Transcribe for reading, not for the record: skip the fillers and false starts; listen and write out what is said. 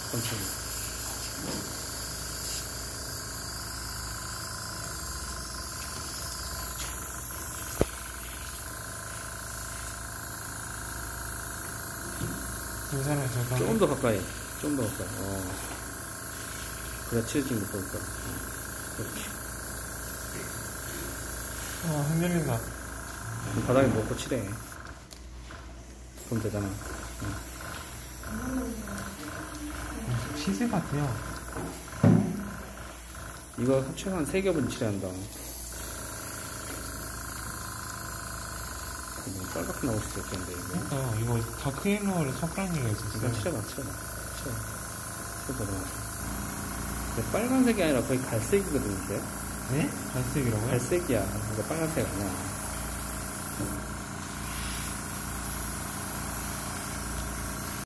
천천히. 괜찮아요, 저 좀 더 가까이. 좀 더 가까이. 그렇지, 지금 못 볼까. 그렇지. 흔들린다. 바닥에 놓고 치래. 그럼 되잖아. 시세 같아요. 이거 합쳐서 한 3겹은 칠해야 한다. 빨갛게 나올 수도 있겠는데, 이거. 이거 다크 옐로우를 섞으라는 얘기가 있었어요. 이건 칠해봐. 근데 빨간색이 아니라 거의 갈색이거든, 이제. 네? 갈색이라고요? 갈색이야. 이거 빨간색 아니야.